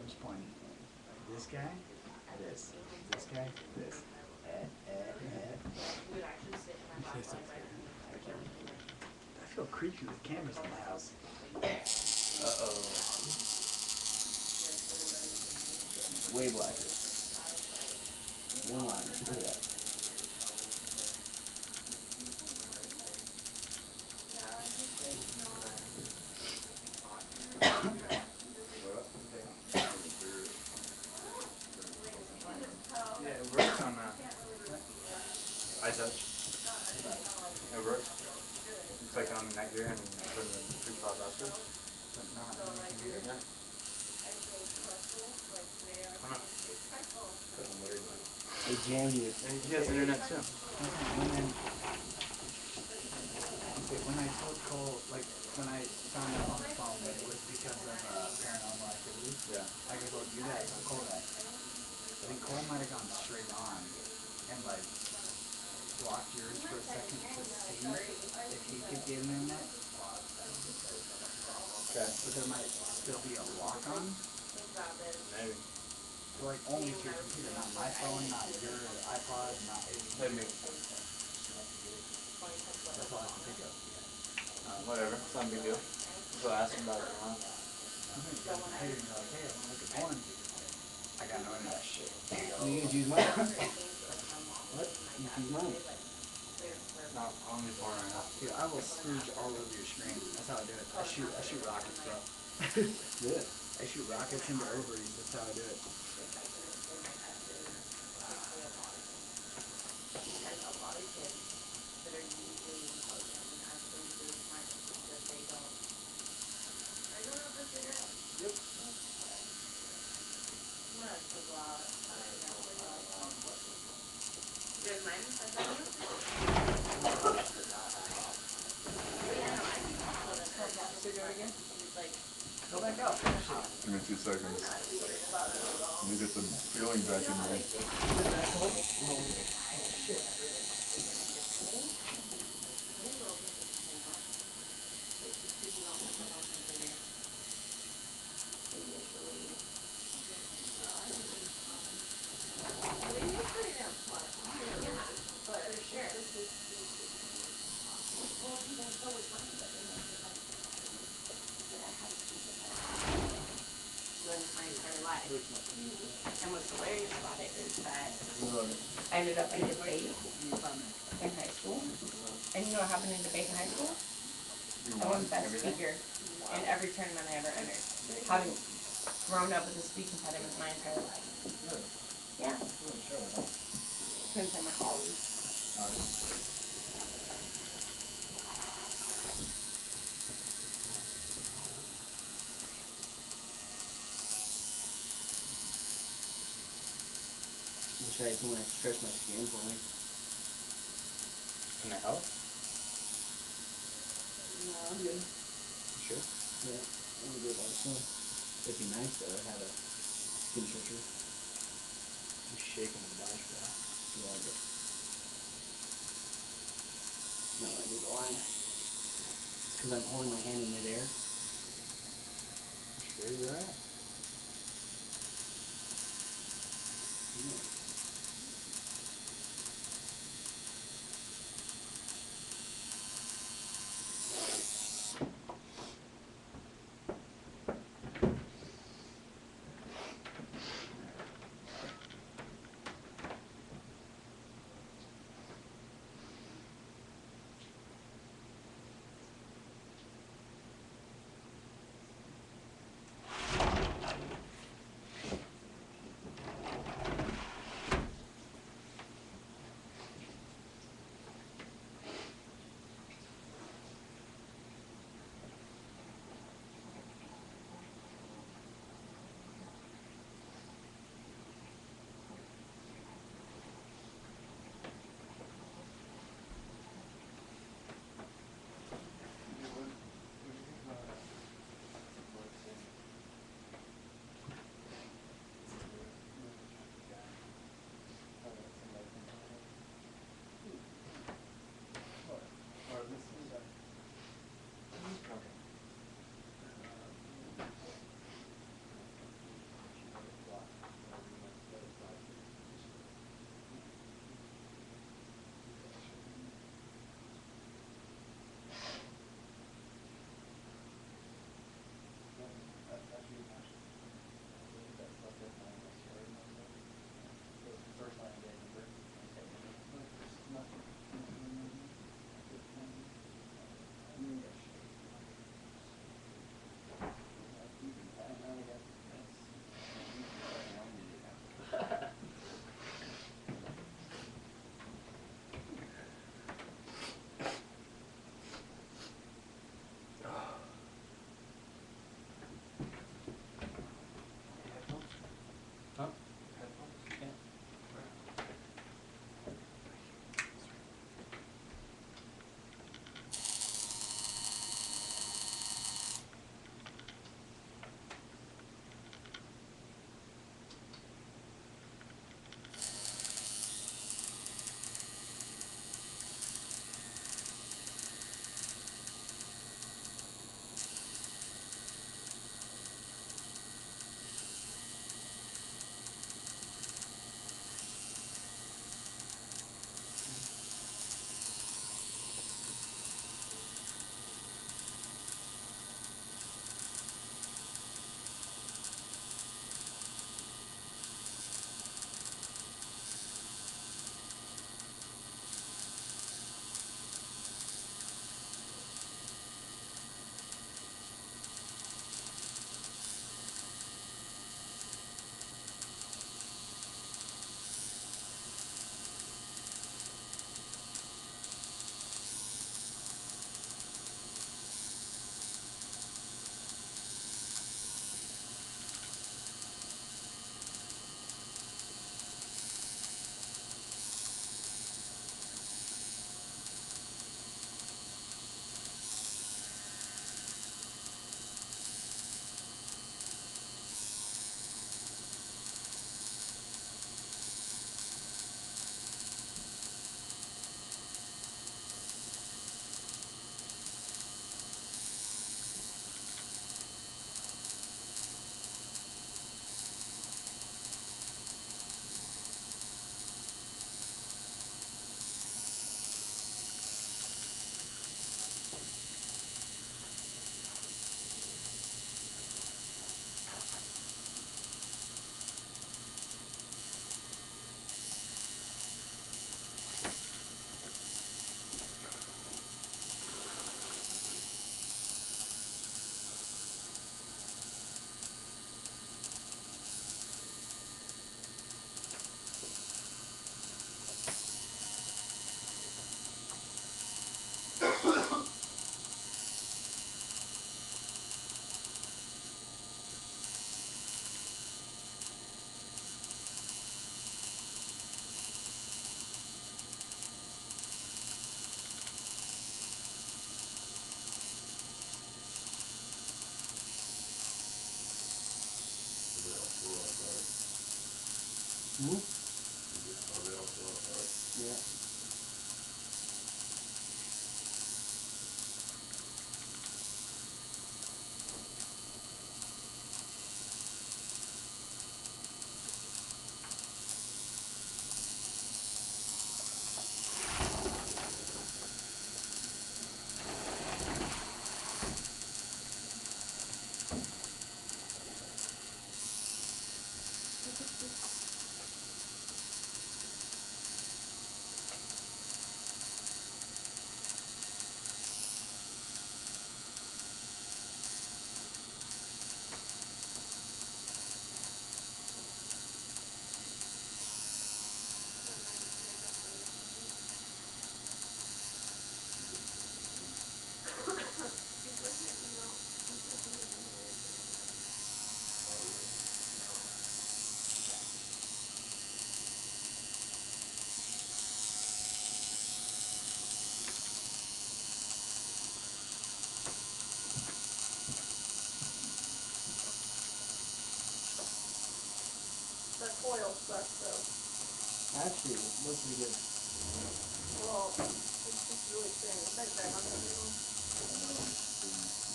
camera's pointing. Like this guy, this. This guy, this. I feel creepy with cameras in the house. Uh-oh. Way blacker. One line. Look at that. Yeah, it works on iTouch. It works. You click on the neck here and put in the pre-file password. But not on the computer. Yeah. Why not? They jammed you. And he has internet too. And then, okay, when I told Cole, like, when I found out on the phone that it was because of paranormal activity, Yeah. I could go do that, tell Cole that. I think Cole might have gone straight on and, like, blocked yours for a second to see if he could get an internet. Okay. But there might still be a lock on. Maybe. Like, only to your computer, not my phone, not your iPod, not Maybe. That's all I can think of. Whatever. It's not a big deal. So ask him about it tomorrow. Sometimes you go to the computer and you're like, hey, I want to look at porn. I got no internet. Shit. You can use mine. What? You can use mine. Not only porn right now. Dude, I will smooch all over your screen. That's how I do it. I shoot rockets, bro. Good. I shoot rockets into ovaries. That's how I do it. Yep. Go back out. Give me 2 seconds. Let me get the feeling back in me. And what's hilarious about it is that I ended up in debate in high school. And you know what happened in debate in high school? I won best speaker in every tournament I ever entered. Having grown up with a speech impediment my entire life. Yeah. Couldn't say my colleagues. I'll try to stretch my skin for me. Can I help? No, I'm good. You sure? Yeah, I'm good all the time. It'd be nice though to have a skin stretcher. I'm shaking a bunch, bro. Yeah, but no, I need the line. It's because I'm holding my hand in midair. You sure you're right? Yeah. Hmm? Yeah. That coil sucks though. Actually, it looks pretty good. Well, it's just really thin. It's like back on the table.